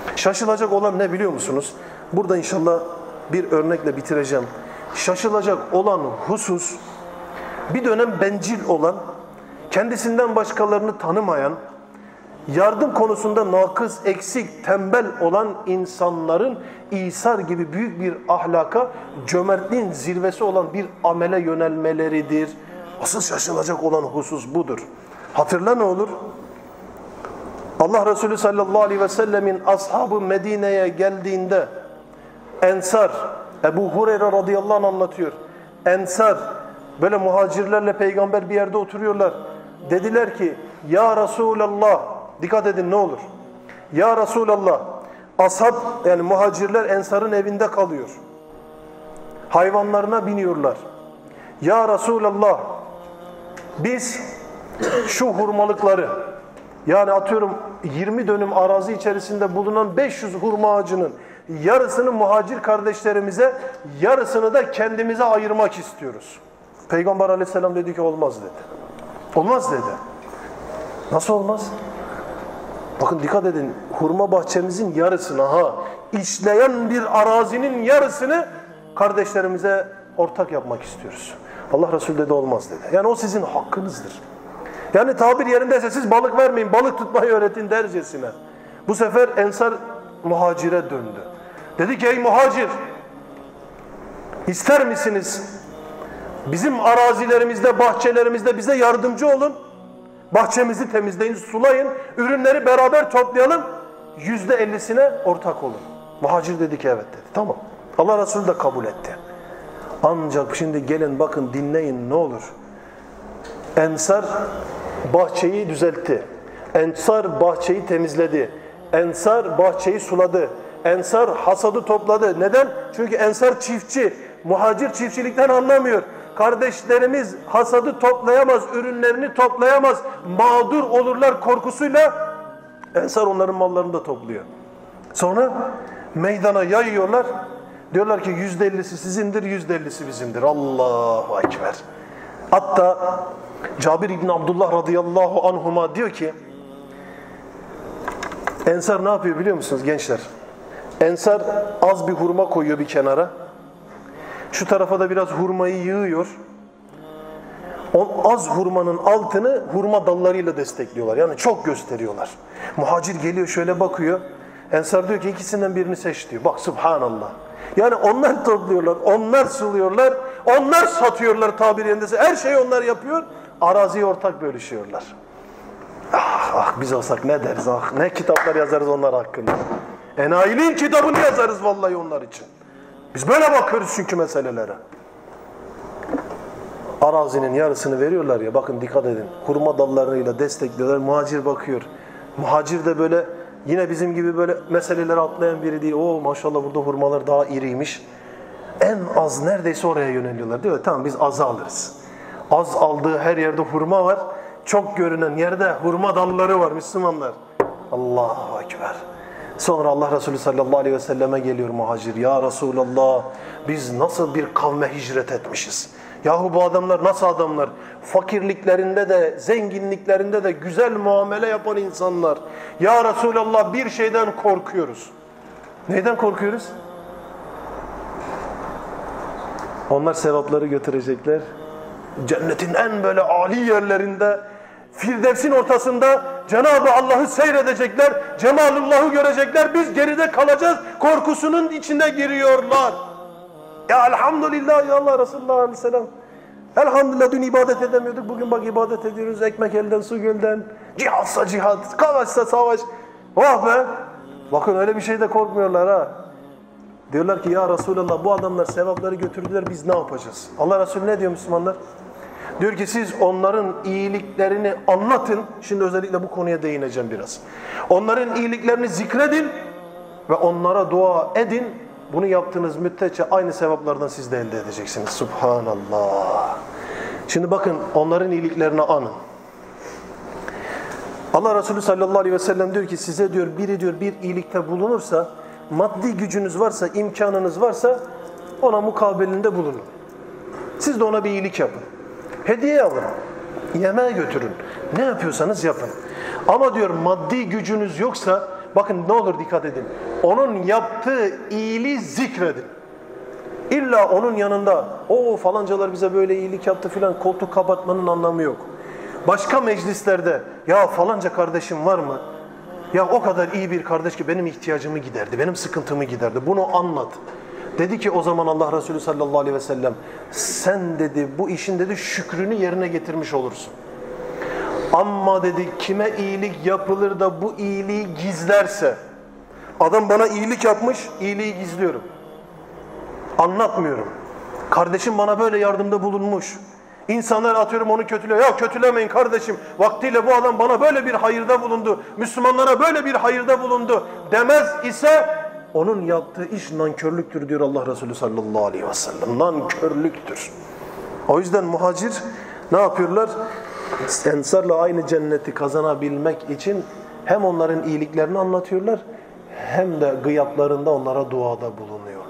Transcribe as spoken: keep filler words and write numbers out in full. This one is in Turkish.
Şaşılacak olan ne biliyor musunuz? Burada inşallah bir örnekle bitireceğim. Şaşılacak olan husus, bir dönem bencil olan, kendisinden başkalarını tanımayan, yardım konusunda nakıs, eksik, tembel olan insanların İsar gibi büyük bir ahlaka, cömertliğin zirvesi olan bir amele yönelmeleridir. Asıl şaşılacak olan husus budur. Hatırla ne olur? Allah Resulü sallallahu aleyhi ve sellemin ashabı Medine'ye geldiğinde Ensar, Ebu Hureyre radıyallahu anh anlatıyor. Ensar, böyle muhacirlerle peygamber bir yerde oturuyorlar. Dediler ki, ya Resulallah, dikkat edin ne olur. Ya Resulallah, ashab yani muhacirler Ensar'ın evinde kalıyor. Hayvanlarına biniyorlar. Ya Resulallah, biz şu hurmalıkları, yani atıyorum yirmi dönüm arazi içerisinde bulunan beş yüz hurma ağacının yarısını muhacir kardeşlerimize, yarısını da kendimize ayırmak istiyoruz. Peygamber aleyhisselam dedi ki olmaz dedi. Olmaz dedi. Nasıl olmaz? Bakın dikkat edin, hurma bahçemizin yarısını, ha, işleyen bir arazinin yarısını kardeşlerimize ortak yapmak istiyoruz. Allah Resulü dedi olmaz dedi. Yani o sizin hakkınızdır. Yani tabir yerindeyse siz balık vermeyin, balık tutmayı öğretin dercesine. Bu sefer Ensar muhacire döndü. Dedi ki ey muhacir, ister misiniz bizim arazilerimizde, bahçelerimizde bize yardımcı olun. Bahçemizi temizleyin, sulayın, ürünleri beraber toplayalım, yüzde ellisine ortak olun. Muhacir dedi ki evet dedi. Tamam. Allah Resulü de kabul etti. Ancak şimdi gelin bakın dinleyin ne olur. Ensar bahçeyi düzeltti. Ensar bahçeyi temizledi. Ensar bahçeyi suladı. Ensar hasadı topladı. Neden? Çünkü Ensar çiftçi. Muhacir çiftçilikten anlamıyor. Kardeşlerimiz hasadı toplayamaz, ürünlerini toplayamaz, mağdur olurlar korkusuyla Ensar onların mallarını da topluyor. Sonra meydana yayıyorlar. Diyorlar ki yüzde ellisi sizindir, yüzde ellisi bizimdir. Allahu Ekber. Hatta Cabir İbni Abdullah radıyallahu anhuma diyor ki Ensar ne yapıyor biliyor musunuz gençler? Ensar az bir hurma koyuyor bir kenara. Şu tarafa da biraz hurmayı yığıyor. O az hurmanın altını hurma dallarıyla destekliyorlar. Yani çok gösteriyorlar. Muhacir geliyor şöyle bakıyor. Ensar diyor ki ikisinden birini seç diyor. Bak subhanallah. Yani onlar topluyorlar, onlar suluyorlar, onlar satıyorlar tabiri yerindeyse. Her şeyi onlar yapıyor. Araziyi ortak bölüşüyorlar. Ah, ah biz olsak ne deriz ah. Ne kitaplar yazarız onlar hakkında. Enayiliğin kitabını yazarız vallahi onlar için. Biz böyle bakıyoruz çünkü meselelere. Arazinin yarısını veriyorlar ya, bakın dikkat edin. Hurma dallarıyla destekliyorlar. Muhacir bakıyor. Muhacir de böyle yine bizim gibi böyle meseleleri atlayan biri değil. Oo maşallah burada hurmalar daha iriymiş. En az neredeyse oraya yöneliyorlar. Diyor tamam biz azı alırız. Az aldığı her yerde hurma var. Çok görünen yerde hurma dalları var Müslümanlar. Allahu Ekber. Sonra Allah Resulü sallallahu aleyhi ve selleme geliyor muhacir. Ya Resulallah biz nasıl bir kavme hicret etmişiz. Yahu bu adamlar nasıl adamlar? Fakirliklerinde de zenginliklerinde de güzel muamele yapan insanlar. Ya Resulallah bir şeyden korkuyoruz. Neyden korkuyoruz? Onlar sevapları götürecekler. Cennetin en böyle âli yerlerinde, Firdevs'in ortasında Cenab-ı Allah'ı seyredecekler, Cemalullah'ı görecekler, biz geride kalacağız korkusunun içine giriyorlar. Ya elhamdülillah ya Allah Resulullah aleyhisselam. Elhamdülillah dün ibadet edemiyorduk, bugün bak ibadet ediyoruz, ekmek elden su gölden, cihatsa cihat, savaşsa savaş. Oh be! Bakın öyle bir şeyde korkmuyorlar ha. Diyorlar ki ya Resulallah bu adamlar sevapları götürdüler, biz ne yapacağız? Allah Resulü ne diyor Müslümanlar? Diyor ki siz onların iyiliklerini anlatın. Şimdi özellikle bu konuya değineceğim biraz. Onların iyiliklerini zikredin ve onlara dua edin. Bunu yaptığınız müddetçe aynı sevaplardan siz de elde edeceksiniz. Subhanallah. Şimdi bakın onların iyiliklerini anın. Allah Resulü sallallahu aleyhi ve sellem diyor ki size diyor biri diyor bir iyilikte bulunursa, maddi gücünüz varsa, imkanınız varsa ona mukabilinde bulunun. Siz de ona bir iyilik yapın. Hediye alın. Yemeğe götürün. Ne yapıyorsanız yapın. Ama diyor maddi gücünüz yoksa Bakın ne olur dikkat edin. Onun yaptığı iyiliği zikredin. İlla onun yanında o falancalar bize böyle iyilik yaptı filan koltuk kapatmanın anlamı yok. Başka meclislerde ya falanca kardeşim var mı? Ya o kadar iyi bir kardeş ki benim ihtiyacımı giderdi, benim sıkıntımı giderdi. Bunu anlat. Dedi ki o zaman Allah Resulü sallallahu aleyhi ve sellem sen dedi bu işin dedi şükrünü yerine getirmiş olursun. Ama dedi kime iyilik yapılır da bu iyiliği gizlerse, adam bana iyilik yapmış, iyiliği gizliyorum. Anlatmıyorum. Kardeşim bana böyle yardımda bulunmuş. İnsanlar atıyorum onu kötülüyor. Ya kötülemeyin kardeşim. Vaktiyle bu adam bana böyle bir hayırda bulundu. Müslümanlara böyle bir hayırda bulundu demez ise onun yaptığı iş nankörlüktür diyor Allah Resulü sallallahu aleyhi ve sellem. Nankörlüktür. O yüzden muhacir ne yapıyorlar? Ensarla aynı cenneti kazanabilmek için hem onların iyiliklerini anlatıyorlar hem de gıyaplarında onlara duada bulunuyorlar.